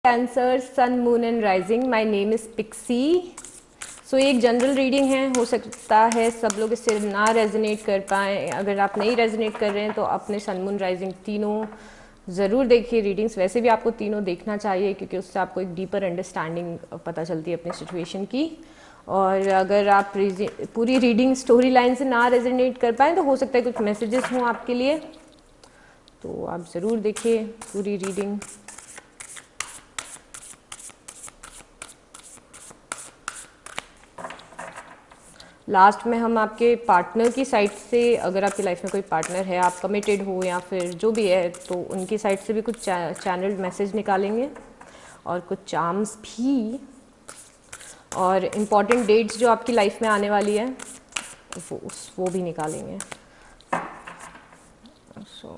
Cancer sun moon and rising, my name is Pixie. So ये एक general reading है, हो सकता है सब लोग इससे ना रेजोनेट कर पाएँ। अगर आप नहीं रेजोनेट कर रहे हैं तो अपने सन मून राइजिंग तीनों ज़रूर देखिए रीडिंग्स। वैसे भी आपको तीनों देखना चाहिए क्योंकि उससे आपको एक डीपर अंडरस्टैंडिंग पता चलती है अपनी सिचुएशन की। और अगर आप पूरी रीडिंग स्टोरी लाइन से ना रेजोनेट कर पाएँ तो हो सकता है कुछ मैसेजेस हों आपके लिए, तो आप ज़रूर देखिए पूरी रीडिंग। लास्ट में हम आपके पार्टनर की साइड से, अगर आपकी लाइफ में कोई पार्टनर है, आप कमिटेड हो या फिर जो भी है, तो उनकी साइड से भी कुछ चैनल्ड मैसेज निकालेंगे और कुछ चार्म्स भी, और इम्पॉर्टेंट डेट्स जो आपकी लाइफ में आने वाली है वो भी निकालेंगे। So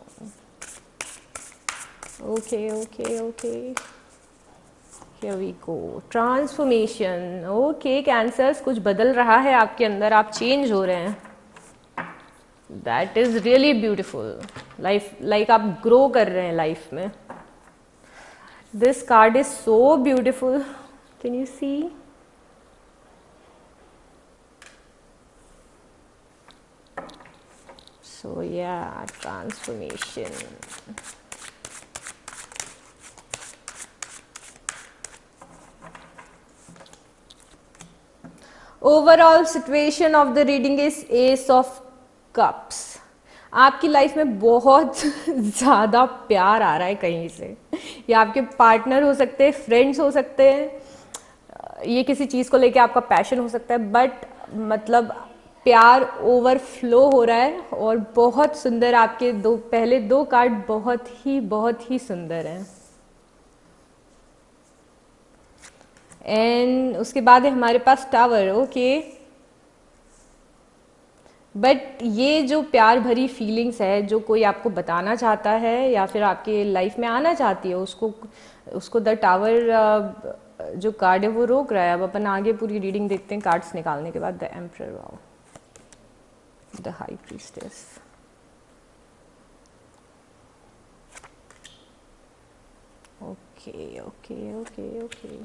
okay okay okay, here we go. Transformation. Okay cancers, कुछ बदल रहा है आपके अंदर, आप चेंज हो रहे हैं। That is really beautiful. Like आप ग्रो कर रहे हैं लाइफ में। This card is so beautiful, can you see? So या transformation. Overall situation of the reading is ace of cups. आपकी लाइफ में बहुत ज़्यादा प्यार आ रहा है कहीं से, या आपके पार्टनर हो सकते हैं, फ्रेंड्स हो सकते हैं, ये किसी चीज़ को लेके आपका पैशन हो सकता है, बट मतलब प्यार ओवरफ्लो हो रहा है। और बहुत सुंदर, आपके पहले दो कार्ड बहुत ही सुंदर हैं। एंड उसके बाद है हमारे पास टावर। ओके, बट ये जो प्यार भरी फीलिंग्स है जो कोई आपको बताना चाहता है या फिर आपके लाइफ में आना चाहती है, उसको द टावर जो कार्ड है वो रोक रहा है। अब अपन आगे पूरी रीडिंग देखते हैं कार्ड्स निकालने के बाद। The emperor, wow, the high priestess. Okay okay okay okay,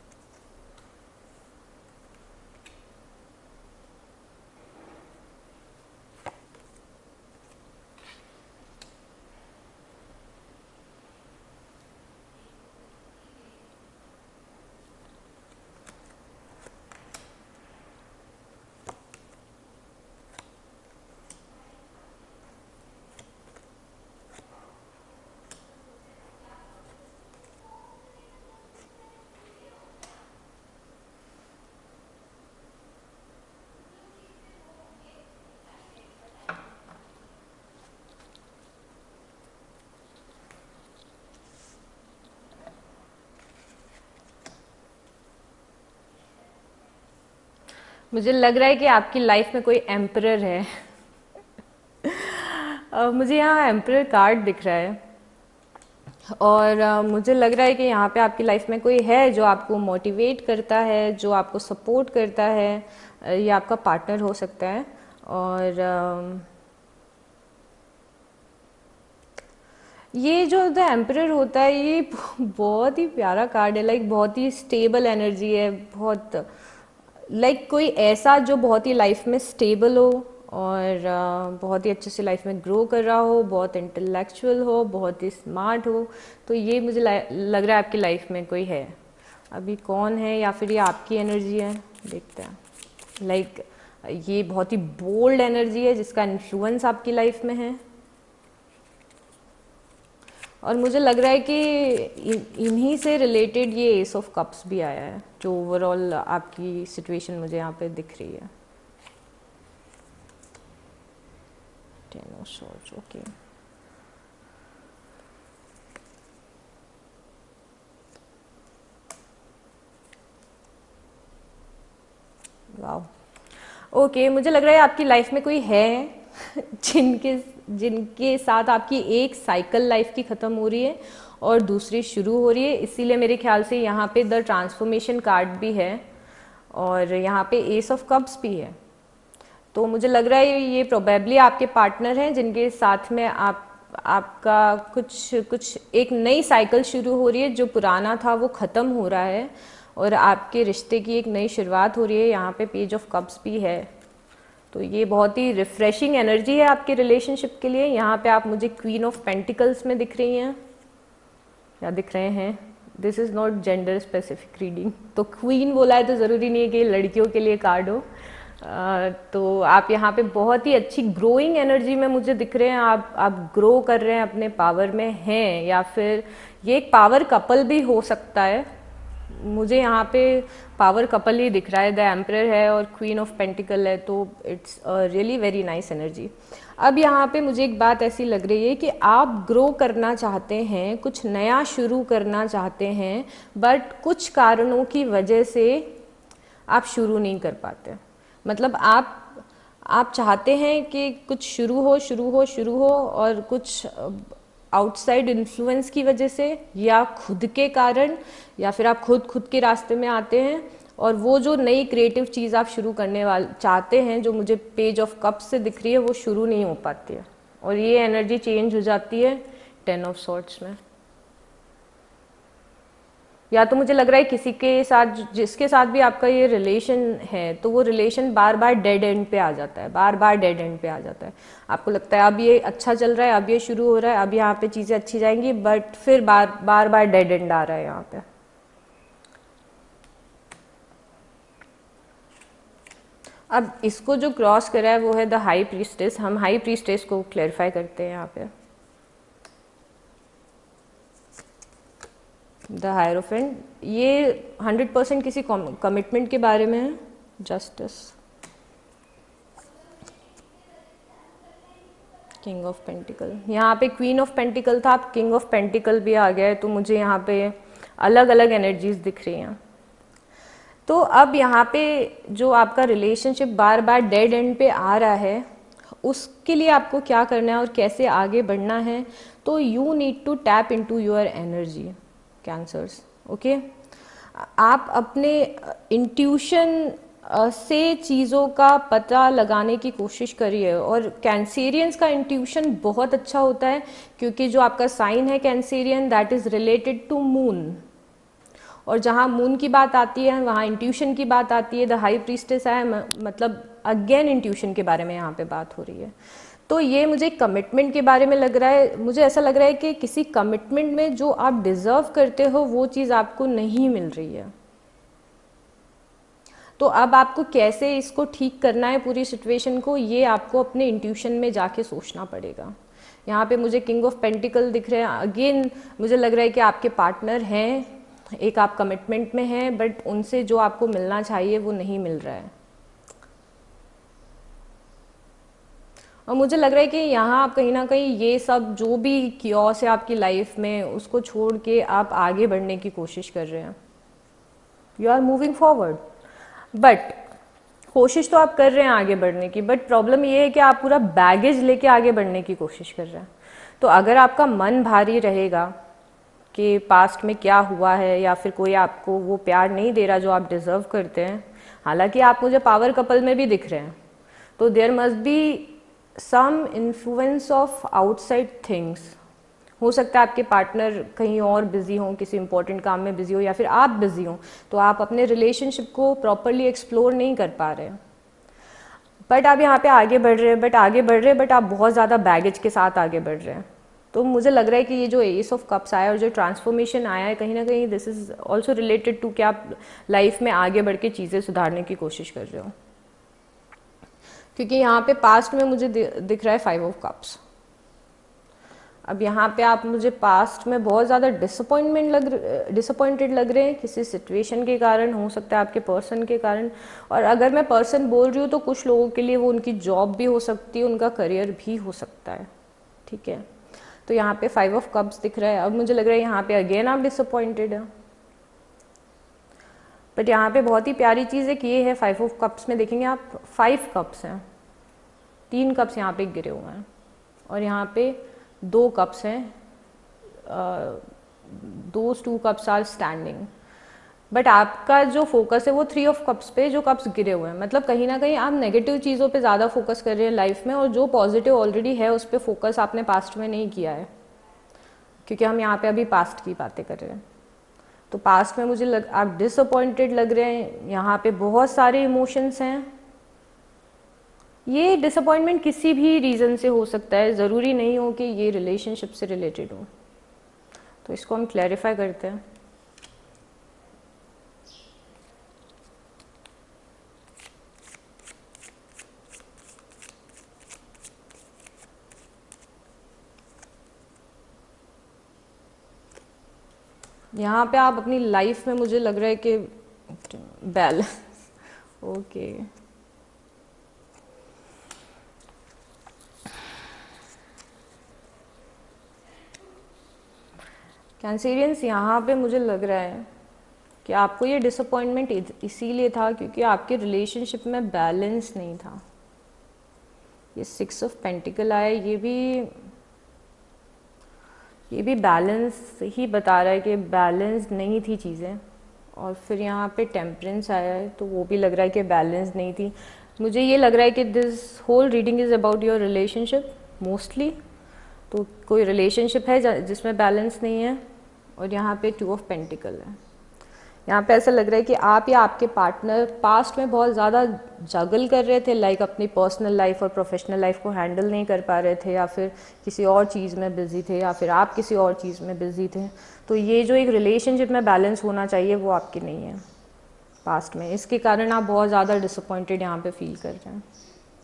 मुझे लग रहा है कि आपकी लाइफ में कोई एम्परर है। मुझे यहाँ एम्परर कार्ड दिख रहा है, और मुझे लग रहा है कि यहाँ पे आपकी लाइफ में कोई है जो आपको मोटिवेट करता है, जो आपको सपोर्ट करता है। ये आपका पार्टनर हो सकता है। और ये जो द एम्परर होता है ये बहुत ही प्यारा कार्ड है। लाइक बहुत ही स्टेबल एनर्जी है, बहुत लाइक कोई ऐसा जो बहुत ही लाइफ में स्टेबल हो और बहुत ही अच्छे से लाइफ में ग्रो कर रहा हो, बहुत इंटेलेक्चुअल हो, बहुत ही स्मार्ट हो। तो ये मुझे लग रहा है आपकी लाइफ में कोई है। अभी कौन है, या फिर ये आपकी एनर्जी है, देखते हैं। लाइक ये बहुत ही बोल्ड एनर्जी है जिसका इन्फ्लुएंस आपकी लाइफ में है। और मुझे लग रहा है कि इन्हीं से रिलेटेड ये एस ऑफ कप्स भी आया है, जो ओवरऑल आपकी सिचुएशन मुझे यहाँ पे दिख रही है। Ten of swords, okay. Wow, okay, मुझे लग रहा है आपकी लाइफ में कोई है जिनके साथ आपकी एक साइकिल लाइफ की ख़त्म हो रही है और दूसरी शुरू हो रही है। इसीलिए मेरे ख्याल से यहाँ पे द ट्रांसफॉर्मेशन कार्ड भी है और यहाँ पे एस ऑफ कप्स भी है। तो मुझे लग रहा है ये प्रोबेबली आपके पार्टनर हैं जिनके साथ में आप आपका कुछ कुछ एक नई साइकिल शुरू हो रही है, जो पुराना था वो ख़त्म हो रहा है और आपके रिश्ते की एक नई शुरुआत हो रही है। यहाँ पे पेज ऑफ कप्स भी है, तो ये बहुत ही रिफ्रेशिंग एनर्जी है आपके रिलेशनशिप के लिए। यहाँ पे आप मुझे क्वीन ऑफ पेंटिकल्स में दिख रही हैं या दिख रहे हैं। This is not gender specific reading, तो क्वीन बोला है तो ज़रूरी नहीं है कि लड़कियों के लिए कार्ड हो। तो आप यहाँ पे बहुत ही अच्छी ग्रोइंग एनर्जी में मुझे दिख रहे हैं। आप ग्रो कर रहे हैं, अपने पावर में हैं, या फिर ये एक पावर कपल भी हो सकता है। मुझे यहाँ पे पावर कपल ही दिख रहा है, द एम्परर है और क्वीन ऑफ पेंटिकल है, तो it's really very nice energy. अब यहाँ पे मुझे एक बात ऐसी लग रही है कि आप ग्रो करना चाहते हैं, कुछ नया शुरू करना चाहते हैं, बट कुछ कारणों की वजह से आप शुरू नहीं कर पाते। मतलब आप चाहते हैं कि कुछ शुरू हो और कुछ आउटसाइड इन्फ्लुएंस की वजह से या खुद के कारण, या फिर आप खुद के रास्ते में आते हैं और वो जो नई क्रिएटिव चीज़ आप शुरू करने वाले चाहते हैं, जो मुझे पेज ऑफ कप्स से दिख रही है, वो शुरू नहीं हो पाती है और ये एनर्जी चेंज हो जाती है 10 ऑफ सॉर्ड्स में। या तो मुझे लग रहा है किसी के साथ, जिसके साथ भी आपका ये रिलेशन है, तो वो रिलेशन बार बार डेड एंड पे आ जाता है, बार बार डेड एंड पे आ जाता है। आपको लगता है अब ये अच्छा चल रहा है, अब ये शुरू हो रहा है, अब यहाँ पे चीज़ें अच्छी जाएंगी, बट फिर बार डेड एंड आ रहा है यहाँ पे। अब इसको जो क्रॉस करा है वो है द हाई प्रीस्टेस। हम हाई प्रीस्टेस को क्लैरिफाई करते हैं यहाँ पे। द हायरोफेंट, ये 100% किसी कमिटमेंट के बारे में है। जस्टिस, किंग ऑफ पेंटिकल, यहाँ पे क्वीन ऑफ पेंटिकल था, अब किंग ऑफ पेंटिकल भी आ गया है, तो मुझे यहाँ पे अलग अलग एनर्जीज दिख रही हैं। तो अब यहाँ पे जो आपका रिलेशनशिप बार बार डेड एंड पे आ रहा है, उसके लिए आपको क्या करना है और कैसे आगे बढ़ना है, तो you need to tap into your energy cancers. Okay, आप अपने इंट्यूशन से चीज़ों का पता लगाने की कोशिश करिए। और कैंसेरियंस का इंट्यूशन बहुत अच्छा होता है, क्योंकि जो आपका साइन है Cancerian, that is related to moon, और जहाँ मून की बात आती है वहाँ इंट्यूशन की बात आती है। द हाई प्रीस्टेस है, मतलब अगेन इंट्यूशन के बारे में यहाँ पे बात हो रही है। तो ये मुझे कमिटमेंट के बारे में लग रहा है। मुझे ऐसा लग रहा है कि किसी कमिटमेंट में जो आप डिजर्व करते हो वो चीज़ आपको नहीं मिल रही है। तो अब आपको कैसे इसको ठीक करना है पूरी सिचुएशन को, ये आपको अपने इंट्यूशन में जाके सोचना पड़ेगा। यहाँ पे मुझे किंग ऑफ पेंटिकल दिख रहे हैं। अगेन मुझे लग रहा है कि आपके पार्टनर हैं, एक आप कमिटमेंट में हैं, बट उनसे जो आपको मिलना चाहिए वो नहीं मिल रहा है। और मुझे लग रहा है कि यहाँ आप कहीं ना कहीं ये सब जो भी कियोस है आपकी लाइफ में, उसको छोड़ के आप आगे बढ़ने की कोशिश कर रहे हैं। You are moving forward, but कोशिश तो आप कर रहे हैं आगे बढ़ने की, बट प्रॉब्लम ये है कि आप पूरा बैगेज लेके आगे बढ़ने की कोशिश कर रहे हैं। तो अगर आपका मन भारी रहेगा कि पास्ट में क्या हुआ है, या फिर कोई आपको वो प्यार नहीं दे रहा जो आप डिज़र्व करते हैं, हालांकि आप मुझे पावर कपल में भी दिख रहे हैं, तो there must be some influence of outside things. हो सकता है आपके पार्टनर कहीं और बिजी हों, किसी इंपॉर्टेंट काम में बिजी हो, या फिर आप बिजी हों, तो आप अपने रिलेशनशिप को प्रॉपरली एक्सप्लोर नहीं कर पा रहे हैं। बट आप यहाँ पे आगे बढ़ रहे हैं, बट आप बहुत ज़्यादा बैगेज के साथ आगे बढ़ रहे हैं। तो मुझे लग रहा है कि ये जो एस ऑफ कप्स आया और जो ट्रांसफॉर्मेशन आया है, कहीं ना कहीं this is also related to कि आप लाइफ में आगे बढ़ के चीज़ें सुधारने की कोशिश कर रहे हो। क्योंकि यहाँ पे पास्ट में मुझे दिख रहा है 5 ऑफ कप्स। अब यहाँ पे आप मुझे पास्ट में बहुत ज़्यादा डिसअपॉइंटेड लग रहे हैं, किसी सिचुएशन के कारण, हो सकता है आपके पर्सन के कारण। और अगर मैं पर्सन बोल रही हूँ तो कुछ लोगों के लिए वो उनकी जॉब भी हो सकती है, उनका करियर भी हो सकता है। ठीक है, तो यहाँ पे 5 ऑफ कप्स दिख रहा है। अब मुझे लग रहा है यहाँ पे अगेन आप डिसअपॉइंटेड है, बट यहाँ पे बहुत ही प्यारी चीज़ है कि ये है 5 ऑफ कप्स में देखेंगे आप 5 कप्स हैं, 3 कप्स यहाँ पे गिरे हुए हैं और यहाँ पे 2 कप्स हैं, those 2 cups are standing. But आपका जो फोकस है वो 3 ऑफ कप्स पे, जो कप्स गिरे हुए हैं, मतलब कहीं ना कहीं आप नेगेटिव चीज़ों पे ज़्यादा फोकस कर रहे हैं लाइफ में, और जो पॉजिटिव ऑलरेडी है उस पर फोकस आपने पास्ट में नहीं किया है, क्योंकि हम यहाँ पे अभी पास्ट की बातें कर रहे हैं। तो पास्ट में आप डिसअपॉइंटेड लग रहे हैं, यहाँ पे बहुत सारे इमोशंस हैं। ये डिसअपॉइंटमेंट किसी भी रीज़न से हो सकता है, ज़रूरी नहीं हो कि ये रिलेशनशिप से रिलेटेड हो। तो इसको हम क्लैरिफाई करते हैं। यहाँ पे आप अपनी लाइफ में, मुझे लग रहा है कि बैलेंस ओके कैंसेरियंस, यहाँ पे मुझे लग रहा है कि आपको ये डिसअपॉइंटमेंट इसीलिए था क्योंकि आपके रिलेशनशिप में बैलेंस नहीं था। ये 6 ऑफ पेंटिकल आया, ये भी बैलेंस ही बता रहा है कि बैलेंस नहीं थी चीज़ें। और फिर यहाँ पे टेम्परेंस आया है, तो वो भी लग रहा है कि बैलेंस नहीं थी। मुझे ये लग रहा है कि this whole reading is about your relationship mostly. तो कोई रिलेशनशिप है जिसमें बैलेंस नहीं है। और यहाँ पे 2 ऑफ पेंटिकल है। यहाँ पे ऐसा लग रहा है कि आप या आपके पार्टनर पास्ट में बहुत ज़्यादा जगल कर रहे थे, लाइक अपनी पर्सनल लाइफ और प्रोफेशनल लाइफ को हैंडल नहीं कर पा रहे थे, या फिर किसी और चीज़ में बिजी थे, या फिर आप किसी और चीज़ में बिजी थे। तो ये जो एक रिलेशनशिप में बैलेंस होना चाहिए वो आपकी नहीं है पास्ट में, इसके कारण आप बहुत ज़्यादा डिसअपॉइंटेड यहाँ पे फील कर रहे हैं।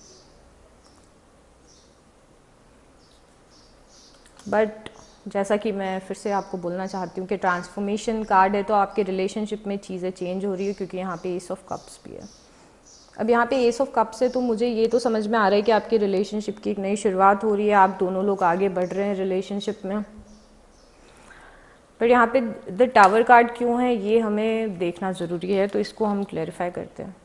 बट जैसा कि मैं फिर से आपको बोलना चाहती हूँ कि ट्रांसफॉर्मेशन कार्ड है, तो आपके रिलेशनशिप में चीज़ें चेंज हो रही है, क्योंकि यहाँ पे एस ऑफ कप्स भी है। अब यहाँ पे एस ऑफ कप्स है, तो मुझे ये तो समझ में आ रहा है कि आपकी रिलेशनशिप की एक नई शुरुआत हो रही है, आप दोनों लोग आगे बढ़ रहे हैं रिलेशनशिप में। पर यहाँ पे द टावर कार्ड क्यों है ये हमें देखना ज़रूरी है, तो इसको हम क्लैरिफाई करते हैं।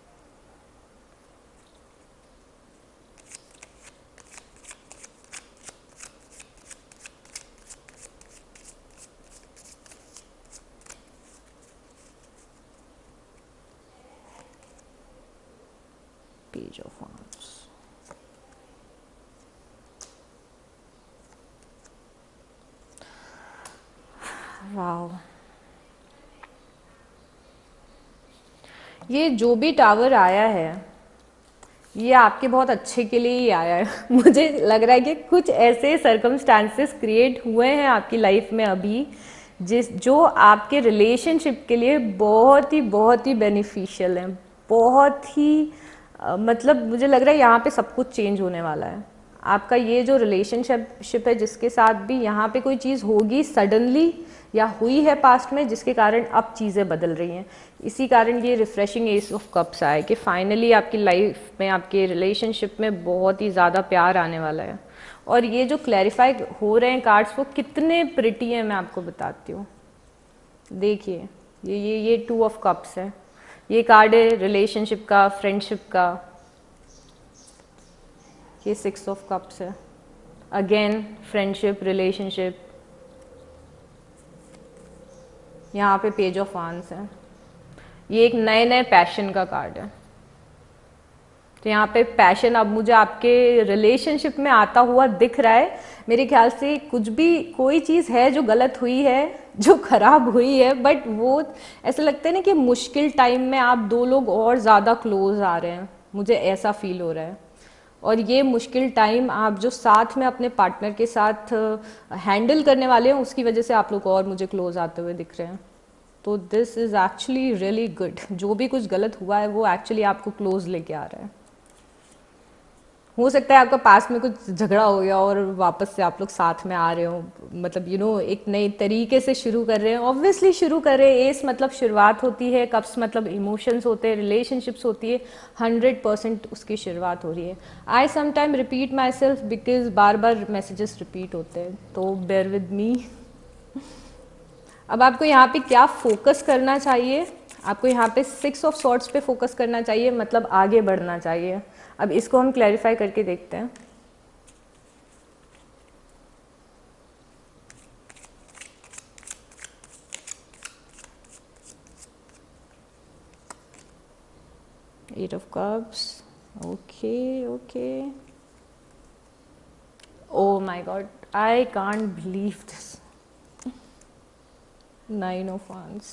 पेज ऑफ वांड्स, वाओ, ये जो भी टावर आया है ये आपके बहुत अच्छे के लिए ही आया है। मुझे लग रहा है कि कुछ ऐसे सर्कमस्टांसेस क्रिएट हुए हैं आपकी लाइफ में अभी जो आपके रिलेशनशिप के लिए बहुत ही बेनिफिशियल है, बहुत ही मतलब मुझे लग रहा है यहाँ पे सब कुछ चेंज होने वाला है। आपका ये जो रिलेशनशिप है जिसके साथ भी यहाँ पे कोई चीज़ होगी सडनली या हुई है पास्ट में, जिसके कारण अब चीज़ें बदल रही हैं। इसी कारण ये रिफ्रेशिंग एस ऑफ कप्स आया कि फाइनली आपकी लाइफ में, आपके रिलेशनशिप में बहुत ही ज़्यादा प्यार आने वाला है। और ये जो क्लैरिफाई हो रहे हैं कार्ड्स वो कितने प्रिटी हैं मैं आपको बताती हूँ। देखिए ये 2 ऑफ कप्स है, ये कार्ड है रिलेशनशिप का, फ्रेंडशिप का। ये 6 ऑफ कप्स है, अगेन फ्रेंडशिप, रिलेशनशिप। यहाँ पे पेज ऑफ वांड्स है, ये एक नए नए पैशन का कार्ड है। तो यहाँ पे पैशन अब मुझे आपके रिलेशनशिप में आता हुआ दिख रहा है। मेरे ख्याल से कुछ भी, कोई चीज़ है जो गलत हुई है, जो खराब हुई है, बट वो ऐसा लगता है ना कि मुश्किल टाइम में आप दो लोग और ज़्यादा क्लोज आ रहे हैं, मुझे ऐसा फील हो रहा है। और ये मुश्किल टाइम आप जो साथ में अपने पार्टनर के साथ हैंडल करने वाले हैं, उसकी वजह से आप लोग और मुझे क्लोज आते हुए दिख रहे हैं। तो this is actually really good. जो भी कुछ गलत हुआ है वो एक्चुअली आपको क्लोज लेके आ रहा है। हो सकता है आपका पास में कुछ झगड़ा हो गया और वापस से आप लोग साथ में आ रहे हो, मतलब एक नए तरीके से शुरू कर रहे हैं। ऑब्वियसली शुरू कर रहे हैं, एस मतलब शुरुआत होती है, कप्स मतलब इमोशंस होते हैं, रिलेशनशिप्स होती है, 100% उसकी शुरुआत हो रही है। I sometime repeat myself because बार बार मैसेजेस रिपीट होते हैं, तो बेयर विद मी। अब आपको यहाँ पे क्या फोकस करना चाहिए? आपको यहाँ पे 6 ऑफ सॉर्ड्स पे फोकस करना चाहिए, मतलब आगे बढ़ना चाहिए। अब इसको हम क्लैरिफाई करके देखते हैं। 8 of cups. Okay, okay. Oh my god, I can't believe this. 9 of wands.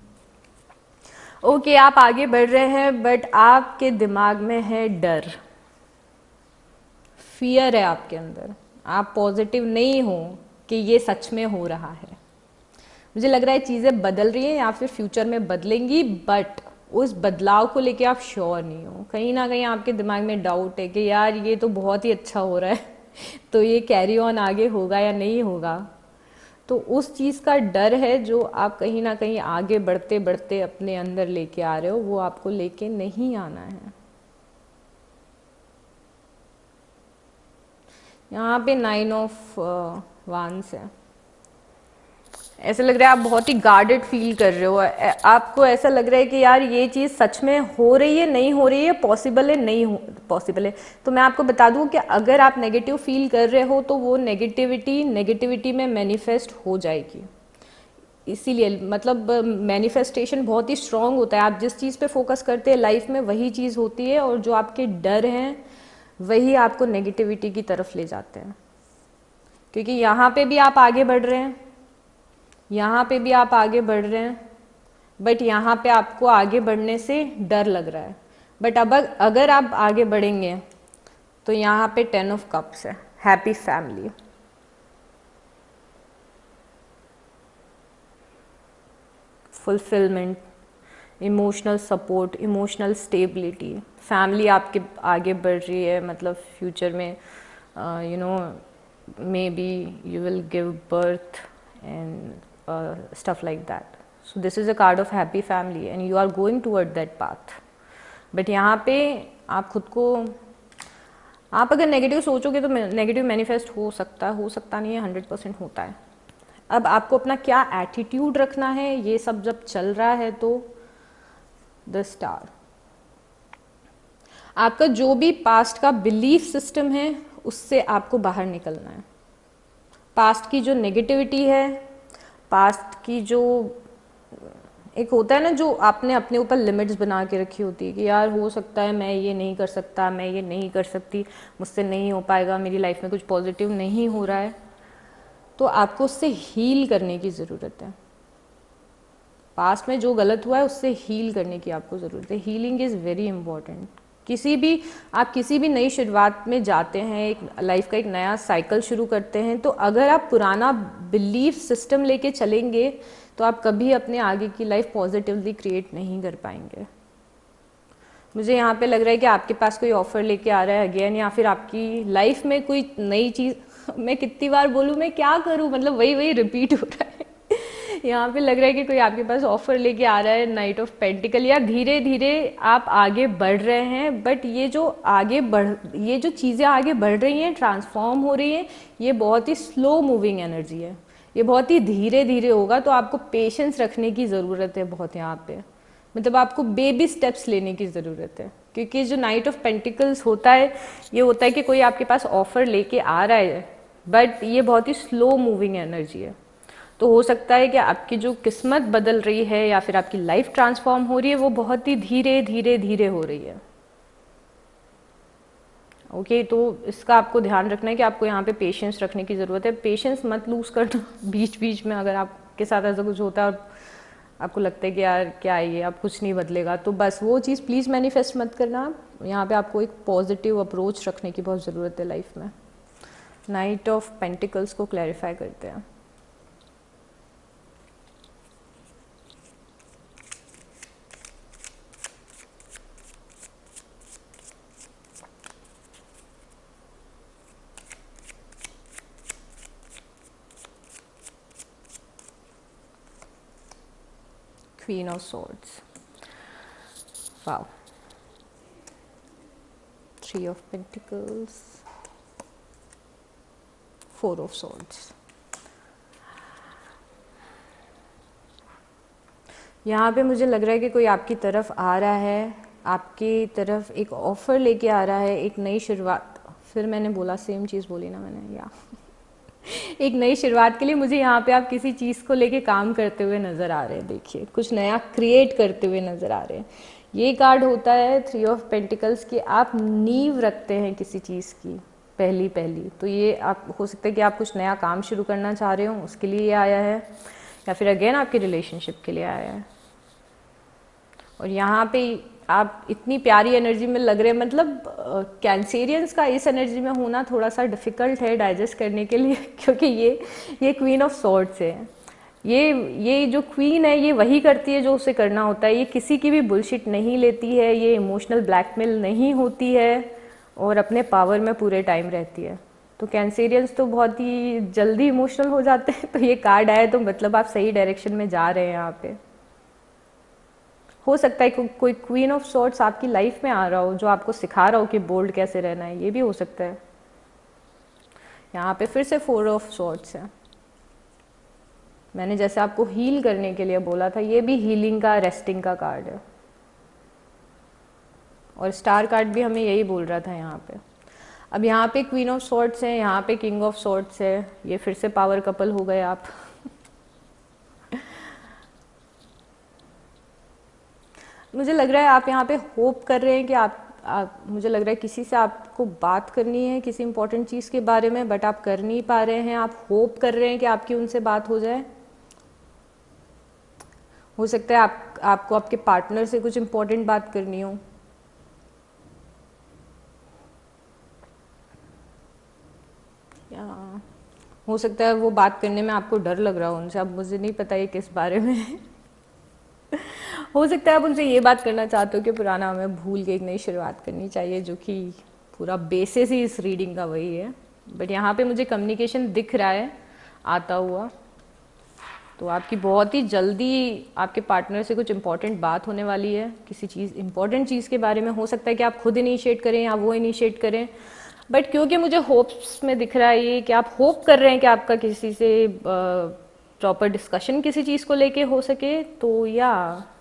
Okay आप आगे बढ़ रहे हैं, बट आपके दिमाग में है डर, फियर है आपके अंदर। आप पॉजिटिव नहीं हो कि ये सच में हो रहा है। मुझे लग रहा है चीज़ें बदल रही हैं या फिर फ्यूचर में बदलेंगी, बट उस बदलाव को लेके आप श्योर नहीं हो। कहीं ना कहीं आपके दिमाग में डाउट है कि यार ये तो बहुत ही अच्छा हो रहा है तो ये कैरी ऑन आगे होगा या नहीं होगा। तो उस चीज़ का डर है जो आप कहीं ना कहीं आगे बढ़ते बढ़ते अपने अंदर लेके आ रहे हो, वो आपको लेके नहीं आना है। यहाँ पे 9 ऑफ वांस है। ऐसा लग रहा है आप बहुत ही गार्डेड फील कर रहे हो। आपको ऐसा लग रहा है कि यार ये चीज़ सच में हो रही है, नहीं हो रही है, पॉसिबल है, नहीं हो पॉसिबल है। तो मैं आपको बता दूं कि अगर आप नेगेटिव फील कर रहे हो तो वो नेगेटिविटी में मैनिफेस्ट हो जाएगी। इसीलिए मतलब मैनिफेस्टेशन बहुत ही स्ट्रांग होता है। आप जिस चीज़ पे फोकस करते हैं लाइफ में वही चीज़ होती है, और जो आपके डर हैं वही आपको नेगेटिविटी की तरफ ले जाते हैं। क्योंकि यहाँ पे भी आप आगे बढ़ रहे हैं, यहाँ पे भी आप आगे बढ़ रहे हैं, बट यहाँ पे आपको आगे बढ़ने से डर लग रहा है। बट अब अगर आप आगे बढ़ेंगे तो यहाँ पे 10 ऑफ कप्स है, happy family. Fulfilment, emotional support, emotional stability, family आपके आगे बढ़ रही है। मतलब फ्यूचर में you know maybe you will give birth and stuff like that. So this is a card of happy family and you are going toward that path. But यहाँ पे आप खुद को, आप अगर नेगेटिव सोचोगे तो नेगेटिव मैनिफेस्ट हो सकता है, हो सकता नहीं है, 100% होता है। अब आपको अपना क्या एटीट्यूड रखना है, ये सब जब चल रहा है तो द स्टार। आपका जो भी पास्ट का बिलीफ सिस्टम है उससे आपको बाहर निकलना है। पास्ट की जो नेगेटिविटी है, पास्ट की जो एक होता है ना, जो आपने अपने ऊपर लिमिट्स बना के रखी होती है कि यार हो सकता है मैं ये नहीं कर सकता, मैं ये नहीं कर सकती, मुझसे नहीं हो पाएगा, मेरी लाइफ में कुछ पॉजिटिव नहीं हो रहा है, तो आपको उससे हील करने की ज़रूरत है। पास्ट में जो गलत हुआ है उससे हील करने की आपको ज़रूरत है। Healing is very important. आप किसी भी नई शुरुआत में जाते हैं, एक लाइफ का एक नया साइकिल शुरू करते हैं, तो अगर आप पुराना बिलीफ सिस्टम लेके चलेंगे तो आप कभी अपने आगे की लाइफ पॉजिटिवली क्रिएट नहीं कर पाएंगे। मुझे यहाँ पे लग रहा है कि आपके पास कोई ऑफर लेके आ रहा है अगेन, या फिर आपकी लाइफ में कोई नई चीज़ मैं कितनी बार बोलूँ, मैं क्या करूँ, मतलब वही वही रिपीट हो रहा है यहाँ पे लग रहा है कि कोई आपके पास ऑफर लेके आ रहा है, नाइट ऑफ पेंटिकल। या धीरे धीरे आप आगे बढ़ रहे हैं, बट ये जो चीज़ें आगे बढ़ रही हैं, ट्रांसफॉर्म हो रही हैं, ये बहुत ही स्लो मूविंग एनर्जी है, ये बहुत ही धीरे धीरे होगा। तो आपको पेशेंस रखने की ज़रूरत है बहुत यहाँ पे। मतलब आपको बेबी स्टेप्स लेने की ज़रूरत है, क्योंकि जो नाइट ऑफ पेंटिकल्स होता है, ये होता है कि कोई आपके पास ऑफर लेके आ रहा है, बट ये बहुत ही स्लो मूविंग एनर्जी है। तो हो सकता है कि आपकी जो किस्मत बदल रही है या फिर आपकी लाइफ ट्रांसफॉर्म हो रही है, वो बहुत ही धीरे धीरे धीरे हो रही है। ओके, तो इसका आपको ध्यान रखना है कि आपको यहाँ पे पेशेंस रखने की ज़रूरत है। पेशेंस मत लूज करना बीच बीच में। अगर आपके साथ ऐसा कुछ होता है और आपको लगता है कि यार क्या है ये, अब कुछ नहीं बदलेगा, तो बस वो चीज़ प्लीज़ मैनिफेस्ट मत करना। यहाँ पे आपको एक पॉजिटिव अप्रोच रखने की बहुत ज़रूरत है लाइफ में। नाइट ऑफ पेंटिकल्स को क्लैरिफाई करते हैं। Queen of Swords. Wow. 3 of Pentacles. 4 of Swords. यहाँ पे मुझे लग रहा है कि कोई आपकी तरफ आ रहा है, आपकी तरफ एक ऑफर लेके आ रहा है, एक नई शुरुआत। फिर मैंने बोला, सेम चीज़ बोली ना मैंने, या एक नई शुरुआत के लिए मुझे यहाँ पे आप किसी चीज़ को लेके काम करते हुए नज़र आ रहे हैं। देखिए, कुछ नया क्रिएट करते हुए नज़र आ रहे हैं। ये कार्ड होता है 3 ऑफ पेंटिकल्स की, आप नींव रखते हैं किसी चीज़ की पहली पहली। तो ये आप हो सकता है कि आप कुछ नया काम शुरू करना चाह रहे हो, उसके लिए ये आया है, या फिर अगेन आपके रिलेशनशिप के लिए आया है। और यहाँ पे आप इतनी प्यारी एनर्जी में लग रहे हैं, मतलब कैंसेरियंस का इस एनर्जी में होना थोड़ा सा डिफ़िकल्ट है डाइजेस्ट करने के लिए क्योंकि ये क्वीन ऑफ सॉर्ड्स है। ये जो क्वीन है ये वही करती है जो उसे करना होता है, ये किसी की भी बुलशिट नहीं लेती है, ये इमोशनल ब्लैकमेल नहीं होती है और अपने पावर में पूरे टाइम रहती है। तो कैंसेरियंस तो बहुत ही जल्दी इमोशनल हो जाते हैं, तो ये कार्ड आया तो मतलब आप सही डायरेक्शन में जा रहे हैं यहाँ पे। हो सकता है कोई क्वीन ऑफ सॉर्ट्स आपकी लाइफ में आ रहा हो जो आपको सिखा रहा हो कि बोल्ड कैसे रहना है, ये भी हो सकता है। यहाँ पे फिर से 4 ऑफ सॉर्ट्स है। मैंने जैसे आपको हील करने के लिए बोला था, ये भी हीलिंग का, रेस्टिंग का कार्ड है। और स्टार कार्ड भी हमें यही बोल रहा था यहाँ पे। अब यहाँ पे क्वीन ऑफ सॉर्ट्स है, यहाँ पे किंग ऑफ सॉर्ट्स है, ये फिर से पावर कपल हो गए आप। मुझे लग रहा है आप यहाँ पे होप कर रहे हैं कि आप मुझे लग रहा है किसी से आपको बात करनी है किसी इंपॉर्टेंट चीज़ के बारे में, बट आप कर नहीं पा रहे हैं। आप होप कर रहे हैं कि आपकी उनसे बात हो जाए। हो सकता है आपको आपके पार्टनर से कुछ इंपॉर्टेंट बात करनी हो। या हो सकता है वो बात करने में आपको डर लग रहा हो उनसे, अब मुझे नहीं पता ये किस बारे में है। हो सकता है आप उनसे ये बात करना चाहते हो कि पुराना हमें भूल के एक नई शुरुआत करनी चाहिए, जो कि पूरा बेसिस ही इस रीडिंग का वही है। बट यहाँ पे मुझे कम्युनिकेशन दिख रहा है आता हुआ, तो आपकी बहुत ही जल्दी आपके पार्टनर से कुछ इंपॉर्टेंट बात होने वाली है, किसी चीज़ इंपॉर्टेंट चीज़ के बारे में। हो सकता है कि आप खुद इनिशिएट करें या वो इनिशिएट करें, बट क्योंकि मुझे होप्स में दिख रहा है ये कि आप होप कर रहे हैं कि आपका किसी से प्रॉपर डिस्कशन किसी चीज़ को लेके हो सके, तो या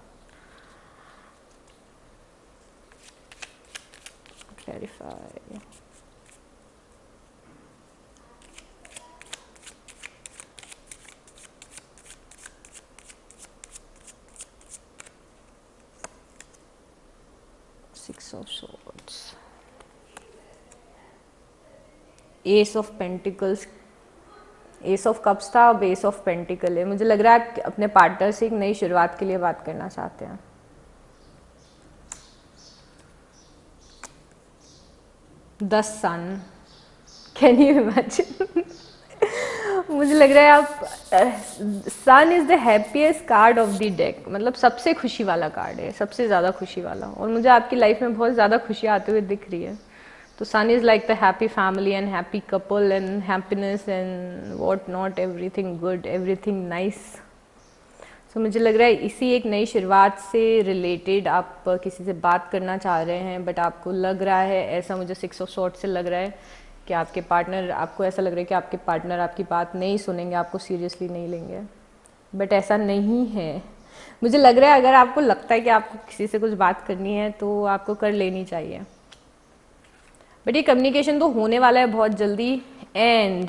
clarify. Six of swords, ace of pentacles, ace of cups था, अब एस ऑफ पेंटिकल है। मुझे लग रहा है आप अपने पार्टनर से एक नई शुरुआत के लिए बात करना चाहते हैं। The sun, can you imagine? मुझे लग रहा है आप, sun is the happiest card of the deck, मतलब सबसे खुशी वाला कार्ड है, सबसे ज़्यादा खुशी वाला। और मुझे आपकी लाइफ में बहुत ज़्यादा खुशियाँ आते हुए दिख रही है। तो sun is like the happy family and happy couple and happiness and what not, everything good, everything nice. So मुझे लग रहा है इसी एक नई शुरुआत से रिलेटेड आप किसी से बात करना चाह रहे हैं, बट आपको लग रहा है, ऐसा मुझे 6 ऑफ सॉर्ड्स से लग रहा है कि आपके पार्टनर, आपको ऐसा लग रहा है कि आपके पार्टनर आपकी बात नहीं सुनेंगे, आपको सीरियसली नहीं लेंगे, बट ऐसा नहीं है। मुझे लग रहा है अगर आपको लगता है कि आपको किसी से कुछ बात करनी है तो आपको कर लेनी चाहिए, बट ये कम्युनिकेशन तो होने वाला है बहुत जल्दी। And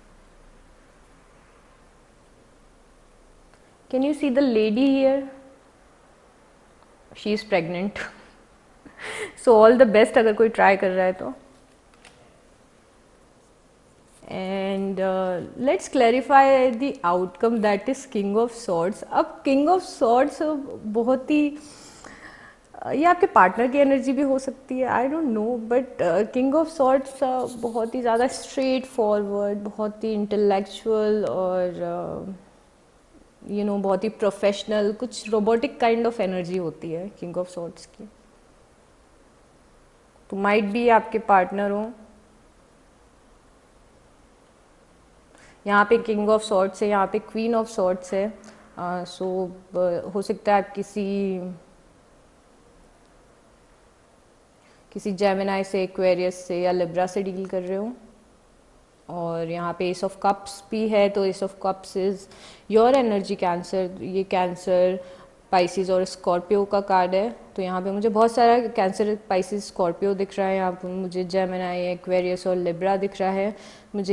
can you see the lady here, she is pregnant. So all the best अगर कोई ट्राई कर रहा है तो। And let's clarify the outcome, that is king of swords. अब किंग ऑफ सॉर्ड्स बहुत ही ये आपके पार्टनर की एनर्जी भी हो सकती है, I don't know, but king of swords बहुत ही ज़्यादा स्ट्रेट फॉरवर्ड, बहुत ही इंटेलेक्चुअल और यू नो बहुत ही प्रोफेशनल, कुछ रोबोटिक काइंड ऑफ एनर्जी होती है किंग ऑफ सॉर्ड्स की। तो माइट भी आपके पार्टनर हो, यहाँ पे किंग ऑफ सॉर्ड्स है, यहाँ पे क्वीन ऑफ सॉर्ड्स है। सो हो सकता है आप किसी जेमिनाई से, एक्वेरियस से या लिब्रा से डील कर रहे हो। और यहाँ पे एस ऑफ कप्स भी है, तो ace of cups is your energy cancer. ये कैंसर, पाइसिस और स्कॉर्पियो का कार्ड है। तो यहाँ पे मुझे बहुत सारा कैंसर, पाइसिस, स्कॉर्पियो दिख रहा है। यहाँ पे मुझे जेमिनाई, एक्वेरियस और लिब्रा दिख रहा है। मुझे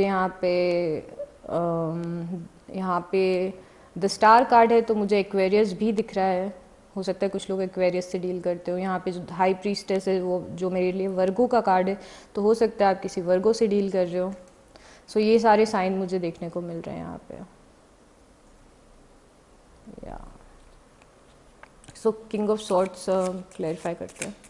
यहाँ पे द स्टार कार्ड है, तो मुझे एक्वेरियस भी दिख रहा है। हो सकता है कुछ लोग एक्वेरियस से डील करते हो। यहाँ पे जो हाई प्रीस्टेस है वो जो मेरे लिए वर्गो का कार्ड है, तो हो सकता है आप किसी वर्गो से डील कर रहे हो। सो ये सारे साइन मुझे देखने को मिल रहे हैं यहाँ पे। या so king of swords clarify करते हैं।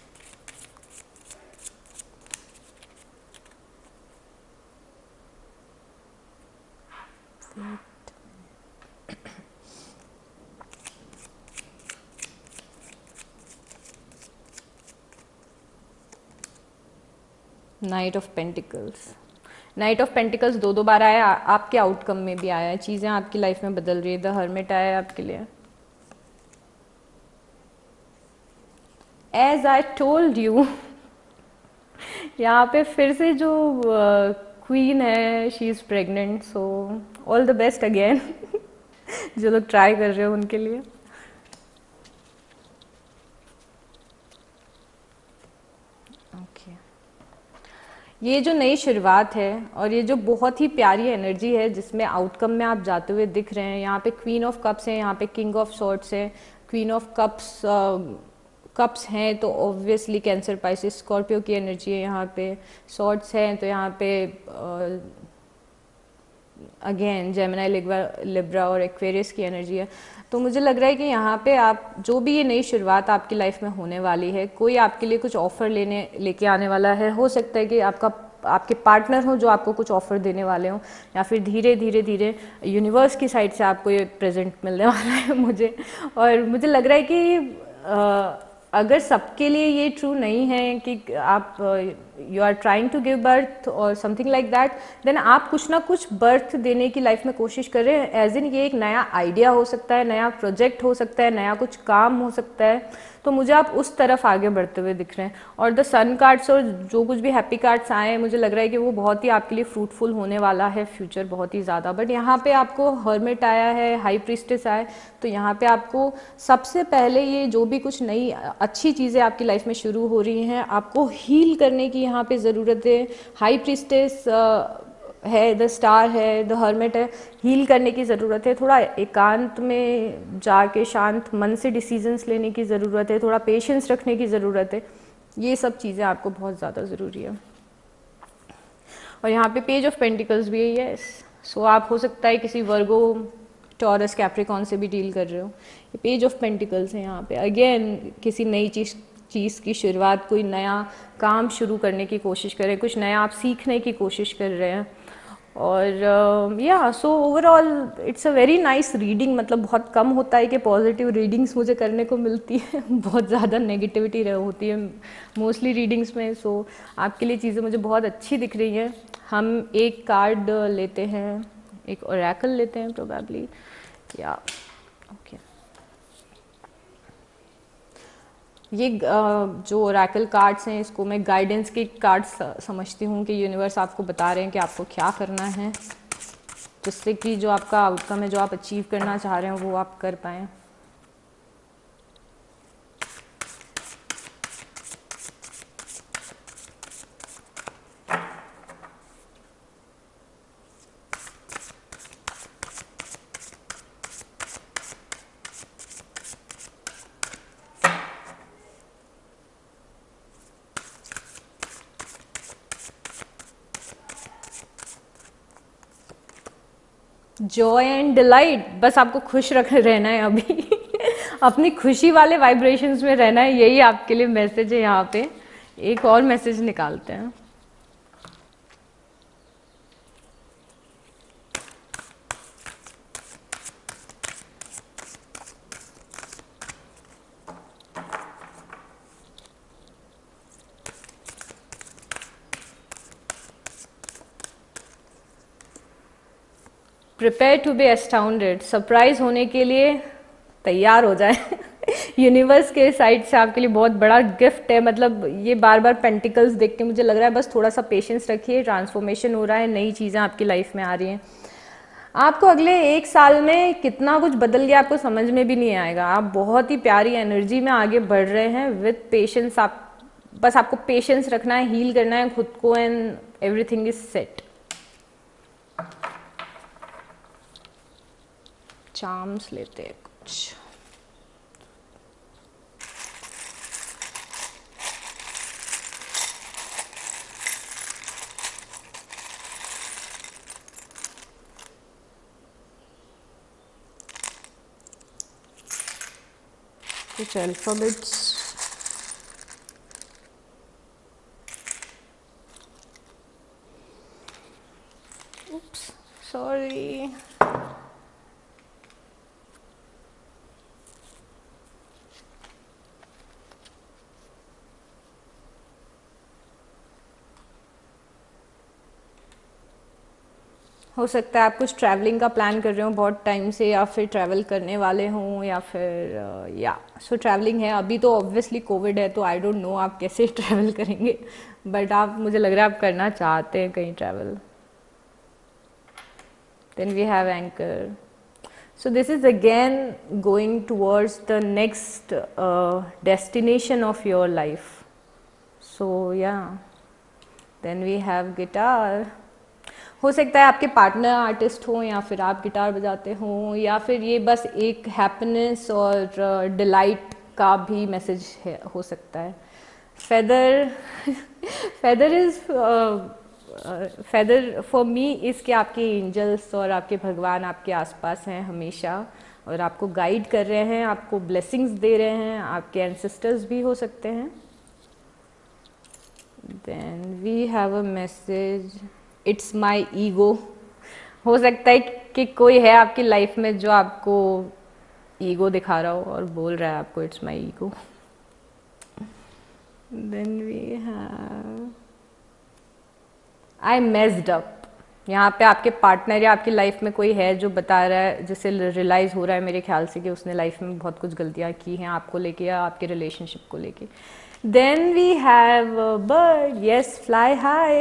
Knight of pentacles, knight of pentacles दो बार आया, आपके आउटकम में भी आया है, चीज़ें आपकी लाइफ में बदल रही है। द हर्मिट आया है आपके लिए। एज आई टोल्ड यू, यहाँ पे फिर से जो क्वीन है she is pregnant, so all the best again जो लोग ट्राई कर रहे हो उनके लिए। ओके, ये जो नई शुरुआत है और ये जो बहुत ही प्यारी एनर्जी है जिसमें आउटकम में आप जाते हुए दिख रहे हैं, यहाँ पे क्वीन ऑफ कप्स है, यहाँ पे किंग ऑफ सॉर्ड्स है। क्वीन ऑफ कप्स हैं तो ऑब्वियसली कैंसर, पाइसिस, स्कॉर्पियो की एनर्जी है। यहाँ पे सॉर्ड्स हैं तो यहाँ पे अगेन जेमिनी, लिब्रा और एक्वेरियस की एनर्जी है। तो मुझे लग रहा है कि यहाँ पे आप जो भी ये नई शुरुआत आपकी लाइफ में होने वाली है, कोई आपके लिए कुछ ऑफ़र लेके आने वाला है। हो सकता है कि आपके पार्टनर हो जो आपको कुछ ऑफ़र देने वाले हों, या फिर धीरे धीरे यूनिवर्स की साइड से आपको ये प्रेजेंट मिलने वाला है मुझे। और मुझे लग रहा है कि अगर सबके लिए ये ट्रू नहीं है कि आप you are trying to give birth और समथिंग लाइक दैट, देन आप कुछ ना कुछ बर्थ देने की लाइफ में कोशिश कर रहे हैं। एज इन ये एक नया आइडिया हो सकता है, नया प्रोजेक्ट हो सकता है, नया कुछ काम हो सकता है। तो मुझे आप उस तरफ आगे बढ़ते हुए दिख रहे हैं। और द सन कार्ड्स और जो कुछ भी हैप्पी कार्ड्स आए हैं, मुझे लग रहा है कि वो बहुत ही आपके लिए फ्रूटफुल होने वाला है, फ्यूचर बहुत ही ज़्यादा। बट यहाँ पे आपको हर्मिट आया है, हाई प्रीस्टेस आया है, तो यहाँ पे आपको सबसे पहले ये जो भी कुछ नई अच्छी चीज़ें आपकी लाइफ में शुरू हो रही हैं, आपको हील करने की यहाँ पे ज़रूरत है। हाई प्रीस्टेस है, द स्टार है, द हर्मिट है, हील करने की ज़रूरत है। थोड़ा एकांत में जाके शांत मन से डिसीजंस लेने की ज़रूरत है, थोड़ा पेशेंस रखने की ज़रूरत है। ये सब चीज़ें आपको बहुत ज़्यादा ज़रूरी है। और यहाँ पे पेज ऑफ पेंटिकल्स भी है, यस। सो आप हो सकता है किसी वर्गो, टॉरस, कैप्रिकॉन से भी डील कर रहे हो। ये पेज ऑफ पेंटिकल्स है यहाँ पे। अगेन किसी नई चीज़ की शुरुआत, कोई नया काम शुरू करने की कोशिश कर रहे हैं, कुछ नया आप सीखने की कोशिश कर रहे हैं। और या so overall it's a very nice reading. मतलब बहुत कम होता है कि पॉजिटिव रीडिंग्स मुझे करने को मिलती है बहुत ज़्यादा नेगेटिविटी होती है मोस्टली रीडिंग्स में। सो आपके लिए चीज़ें मुझे बहुत अच्छी दिख रही हैं। हम एक कार्ड लेते हैं, एक ओरेकल लेते हैं प्रोबेबली, या ओके। ये जो ओरेकल कार्ड्स हैं इसको मैं गाइडेंस के कार्ड्स समझती हूँ कि यूनिवर्स आपको बता रहे हैं कि आपको क्या करना है, जिससे कि जो आपका आउटकम है, जो आप अचीव करना चाह रहे हो, वो आप कर पाएँ। जॉय एंड डिलाइट, बस आपको खुश रहना है अभी अपनी खुशी वाले वाइब्रेशंस में रहना है, यही आपके लिए मैसेज है। यहाँ पे एक और मैसेज निकालते हैं। Prepare to be astounded, surprise होने के लिए तैयार हो जाए यूनिवर्स के साइड से आपके लिए बहुत बड़ा गिफ्ट है। मतलब ये बार बार पेंटिकल्स देख के मुझे लग रहा है बस थोड़ा सा पेशेंस रखिए, ट्रांसफॉर्मेशन हो रहा है, नई चीज़ें आपकी लाइफ में आ रही हैं। आपको अगले 1 साल में कितना कुछ बदल गया आपको समझ में भी नहीं आएगा। आप बहुत ही प्यारी एनर्जी में आगे बढ़ रहे हैं विद पेशेंस। आप बस आपको पेशेंस रखना है, हील करना है खुद को, and everything is set. Charms लेते हैं कुछ। कुछ अल्फ़ाबेट्स। Oops, sorry. हो सकता है आप कुछ ट्रैवलिंग का प्लान कर रहे हो बहुत टाइम से, या फिर ट्रैवल करने वाले हों, या फिर या सो ट्रैवलिंग है। अभी तो ऑब्वियसली कोविड है तो आई डोंट नो आप कैसे ट्रैवल करेंगे, बट आप, मुझे लग रहा है आप करना चाहते हैं कहीं travel. Then we have anchor. So this is again going towards the next destination of your life. So yeah, then we have guitar. हो सकता है आपके पार्टनर आर्टिस्ट हो, या फिर आप गिटार बजाते हो, या फिर ये बस एक हैप्पीनेस और डिलाइट का भी मैसेज है, हो सकता है। Feather feather is feather for me is कि आपके एंजल्स और आपके भगवान आपके आसपास हैं हमेशा, और आपको गाइड कर रहे हैं, आपको ब्लेसिंग्स दे रहे हैं, आपके एंसेस्टर्स भी हो सकते हैं। Then we have a message, it's my ego. हो सकता है कि कोई है आपकी लाइफ में जो आपको ईगो दिखा रहा हो और बोल रहा है आपको it's my ego. Then we have I messed up. यहाँ पे आपके पार्टनर या आपकी लाइफ में कोई है जो बता रहा है, जिसे रियलाइज़ हो रहा है मेरे ख्याल से कि उसने लाइफ में बहुत कुछ गलतियाँ की हैं आपको लेके या आपके रिलेशनशिप को लेके। Then we have bird, yes, fly high.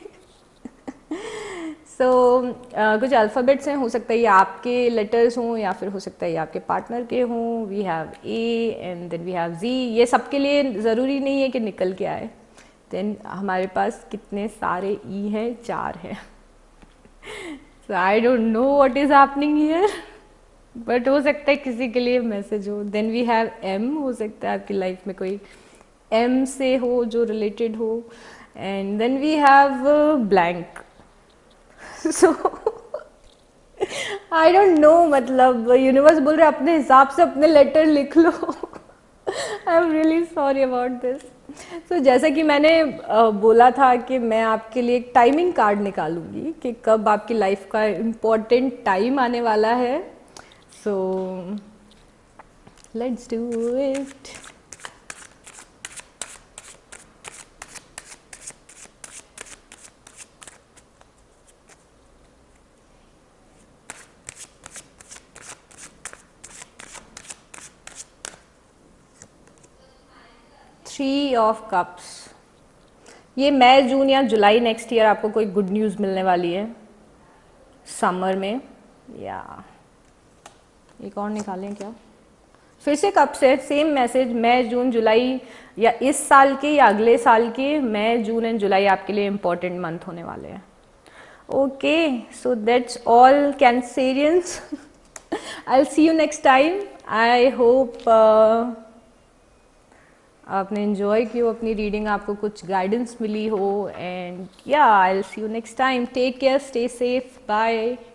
So कुछ अल्फ़ाबेट्स हैं, हो सकता है ये आपके लेटर्स हों या फिर हो सकता है ये आपके पार्टनर के हों। We have A and then we have G. ये सबके लिए ज़रूरी नहीं है कि निकल के आए। देन हमारे पास कितने सारे ई हैं, 4 हैं। So I don't know what is happening here, but हो सकता है किसी के लिए मैसेज हो। देन वी हैव एम, हो सकता है आपकी लाइफ में कोई एम से हो जो रिलेटेड हो। And then we have blank. So I don't know, मतलब यूनिवर्स बोल रहे अपने हिसाब से अपने लेटर लिख लो। I am really sorry about this. So जैसा कि मैंने बोला था कि मैं आपके लिए एक टाइमिंग कार्ड निकालूंगी कि कब आपकी लाइफ का इम्पोर्टेंट टाइम आने वाला है। So let's do it. Three of cups. ये मई, जून या जुलाई नेक्स्ट ईयर आपको कोई गुड न्यूज़ मिलने वाली है समर में। या एक और निकालें क्या? फिर से कब से सेम मैसेज, मई, जून, जुलाई, या इस साल के या अगले साल के मई, जून एंड जुलाई आपके लिए इम्पोर्टेंट मंथ होने वाले हैं। Okay, so that's all Cancerians. I will see you next time. I hope आपने एंजॉय की हो अपनी रीडिंग, आपको कुछ गाइडेंस मिली हो, and yeah I will see you next time. Take care, stay safe, bye.